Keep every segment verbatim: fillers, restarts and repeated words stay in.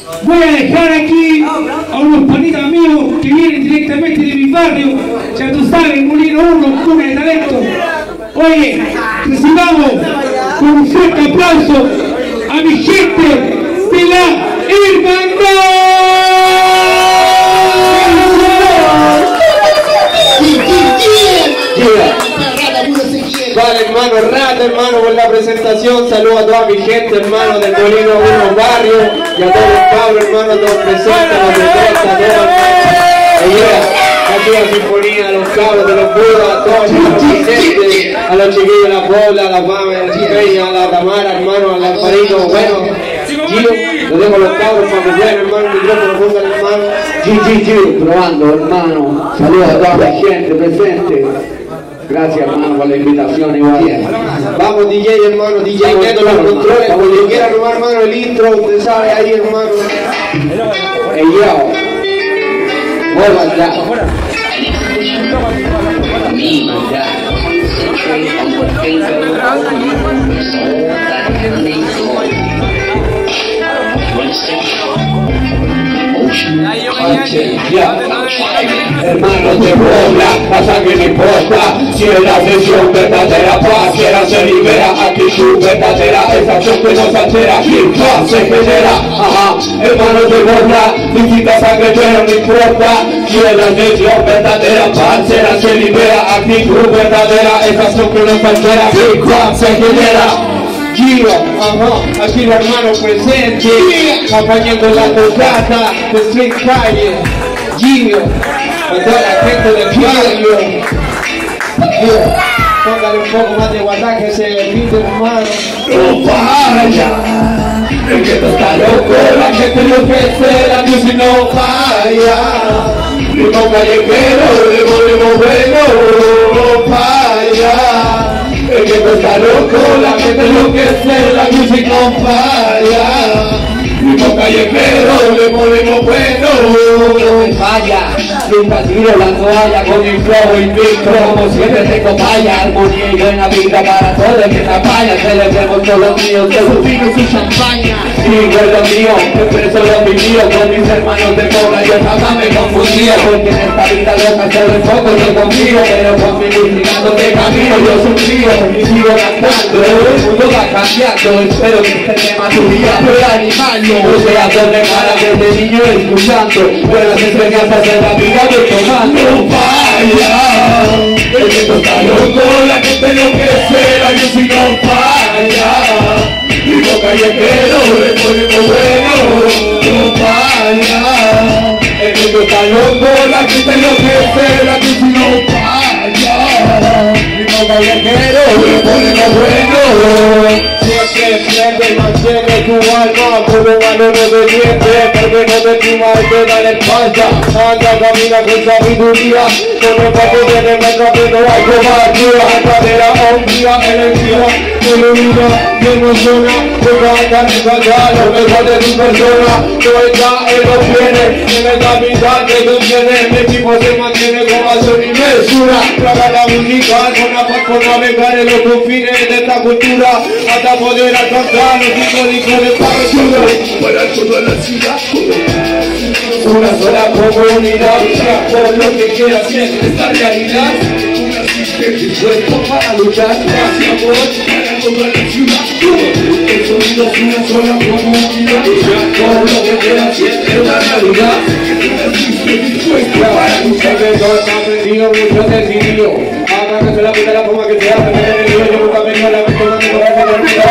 Voy a dejar aquí a unos panitas míos que vienen directamente de mi barrio. Ya tú sabes, Molino uno, cuna de talento. Oye, recibamos con un fuerte aplauso a mi gente de la Hermandad. Vale, hermano, rata, hermano, por la presentación. Saludos a toda mi gente, hermano, del Molino uno Barrio, y a todos los cabros, hermano, a todos presentes, a los de Costa, a todos, a toda la sinfonía, a los cabros de los Budas, a todos los presentes, a los chiquillos de la Pobla, a la Pame, a la Chipeña, a la Tamara, hermano, al Alfarito. Bueno, Gio, lo dejo a los cabros para que vean, hermano, el micrófono, pongan, hermano. G G G, probando, hermano. Saludos a toda la gente presente. Gracias, hermano, por la invitación igual. Vamos, D J, hermano, D J Neto, los controles, cuando quiera robar, hermano, el intro, usted sabe ahí, hermano. Ey, yo. Vuelva ya. Ya. Hermanos de Puebla, la sangre no importa. Si es la sesión verdadera, paz quiera se libera. Actitud verdadera, esa acción que nos altera. Y paz se genera, ajá. Hermanos de Puebla, distinta sangre pero no importa. Si es la sesión verdadera, paz quiera se libera. Actitud verdadera, esa acción que nos altera. Y paz se genera. Gio, ajá, aquí los hermanos presentes, acompañando la tocata de Street Calle. Gio, a toda la gente del barrio. Gio, póngale un poco más de guatá que se repite, hermano. No falla, el que no está loco, la gente enloquece, la music no falla. Ritmo callejero, ritmo, ritmo bueno, no falla. El que no está loco, la gente enloquece, la music no falla. Ritmo callejero, ritmo, ritmo bueno, no falla. Nunca tiro la toalla con mi flow invicto. Como siempre tengo falla, armonía y buena vida para todo el que te apaña. Celebremos todos los míos de sus vinos y champaña. Sigo lo mío, expreso lo mío con mis hermanos de Pobla. Yo jamás me confundía, porque en esta vida loca solo enfoco yo confío. Pero con mi música no te camino, yo sonrío y sigo cantando. El mundo va cambiando, espero que este tema tu vida pueda animarlo. No sea doble cara desde niño escuchando, buenas enseñanzas de la vida voy tomando. No falla, el que no está loco, la gente enloquece, la music no falla. Ritmo callejero, ritmo, ritmo bueno, no falla. El que no está loco, la gente enloquece, la music no falla. Ritmo callejero, ritmo, ritmo bueno. Siempre prende y mantiene tu alma con un valor obediente, porque no te timarte, dale espalda. Anda, camina con sabiduría, con el papel de remesa, pero algo más dura. Anda de la hombría, energía, ilumina, te emociona, te canta, te canta lo mejor de tu persona. No está en los bienes, en el capital que tú tienes. Mi equipo se mantiene con acción y mesura. Traga la música con la paz por navegar en los confines de esta cultura, hasta poder alcanzar los cinco discos de partido para toda la ciudad. Una sola comunidad, lucha por lo que quiera hacer esta realidad. Un asistente dispuesto para luchar hacia amor para toda la ciudad. El sonido es una sola comunidad, lucha por lo que quiera hacer esta realidad. Un asistente dispuesto para luchar. Todo está aprendido, mucho decidido. Haga que se la pida la forma que se hace, que el nivel yo nunca me dio la mente, no me conoce por mi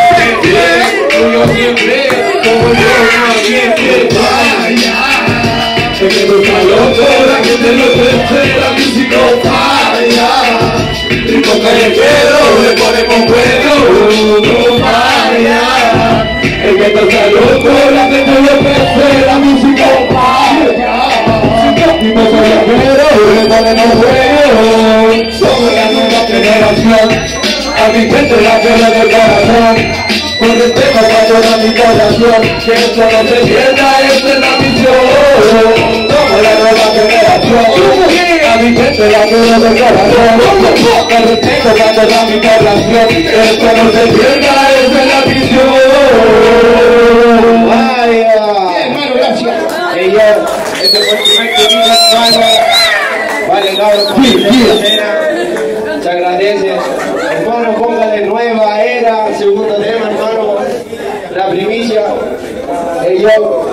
yo siempre, como yo no siempre falla. El que no está loco, la gente no crece, la música no falla. Ritmo callejero, le ponemos bueno, no falla. El que no está loco, la gente no crece, la música no falla. Ritmo callejero, le ponemos bueno. Somos la nueva generación, a mi gente la guerra del corazón. Con respeto para toda mi corazón, que esto no se pierda, esta es la misión. Somos la nueva generación, a mi gente la guerra del corazón. Con respeto para toda mi corazón, que esto no se pierda, esta es la misión. Vaya. gracias. Y yo, este fue el primer temita, hermano. Vale, cabrón, Sí, sí. se agradece. Hermano, póngale nueva era, segundo tema, hermano. La primicia. Y yo.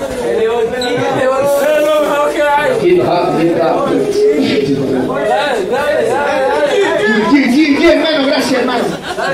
Hip hop, hip hop. Sí, sí, sí, hermano, gracias, hermano.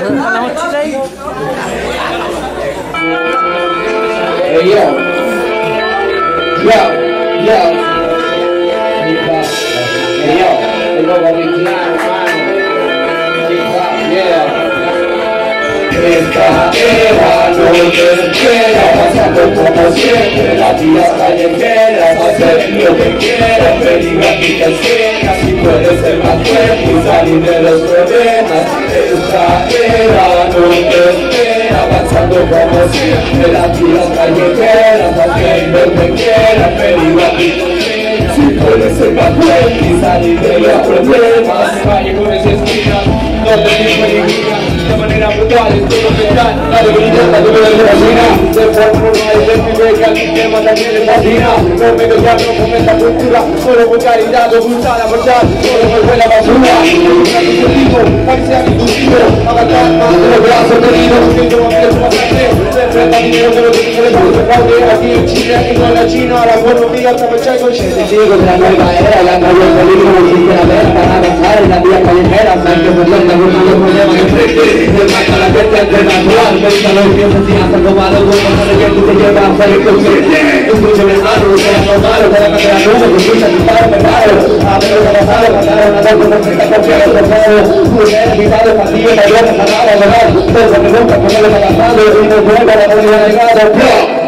Hey, yo. Yo, yo. Hip hop. Hey, yo. El logo original, hermano. Hip hop, yeah. Esta era no te espera, pasando como siempre, la vida callejera, hacer lo que quieras, venir aquí te espera, si puedes ser más fuerte y salir de los problemas. Esta era no te espera, pasando como siempre, la vida callejera, hacer lo que quieras, venir aquí te espera, si puedes ser más fuerte y salir de los problemas. Calle con esa esquina, donde mi peregrina, de manera brutal, estoy mental, la debilidad, la debilidad de la cocina, de forma normal, de mi beca, mi tema también es fascina, no me desgarro con esta cultura, solo por caridad, no gusta la verdad, solo me fue la basura, una dispositivo, parece agricultivo, avatar más de los brazos queridos, que yo me pienso bastante, se enfrenta dinero de los que se les puso fraude, aquí en Chile, aquí no en la China, la buena amiga, hasta me echáis con gente. Digo de la nueva era, la nueva peligro, no existe la vez para avanzar en la vida callejera, hay que perder la ruta de problemas que enfrente, se marca la gente entre natural, medita los piensos sin hacer lo malo, bueno, no que tú te llevas a ser inconsciente, escucha mi hermano, no sea normal, de la manera nube, que escucha mi padre, me paro, a ver lo que ha pasado, pasaron a dar con un treinta por ciento de pasado, mujer, invitado, partido, mayor, sanada, verdad, todo se pregunta por qué lo que ha pasado, y no vuelva a la unidad de gado,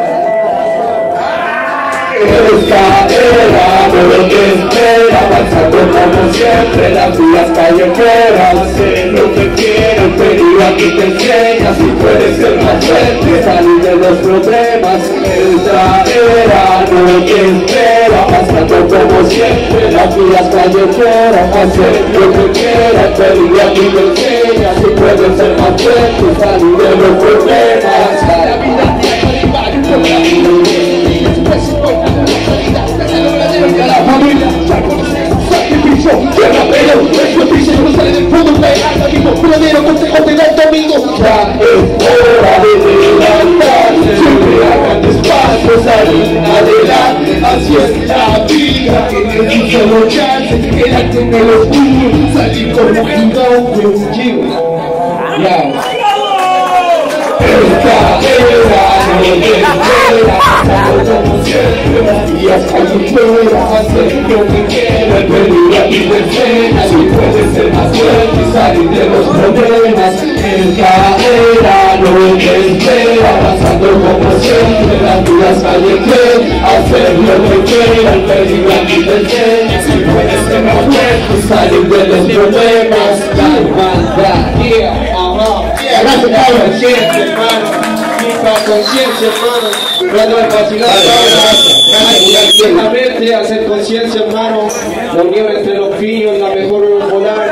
esta era no lo que espera, pasando como siempre, las vías callejeras, sé lo que quiero, el peligro aquí te enseña, si puedes ser más fuerte, salir de los problemas. Esta era no lo que espera, pasando como siempre, las vías callejeras, hacer lo que quiera, el peligro aquí te enseña, si puedes ser más fuerte, salir de los problemas. La vida la familia, ya conoces, sacrificio, tierra, pero es noticia, no sale del fondo, pegando mismo, verdadero consejo te da el domingo. Ya es hora de levantarse, siempre a grandes pasos, salir adelante, así es la vida, que es un solo chance, quedarte en el oscuro, salir como un gigante. Ya. Esta era no te espera, pasando como siempre, las vías callejeras, hacer lo que quiera, el peligro aquí te enseña, si puedes ser más fuerte y salir de los problemas. Esta era no te espera, pasando como siempre, las vías callejeras, hacer lo que quiera, el peligro aquí te enseña, si puedes ser más fuerte y salir de los problemas. La hermandad, yeah, ajá, yeah, Gracias, cabrón, conciencia, hermano. Misma conciencia, hermano. Cuando el vacilar, Exactamente, hacer conciencia, hermano. La unión entre los pillos, la mejor volar.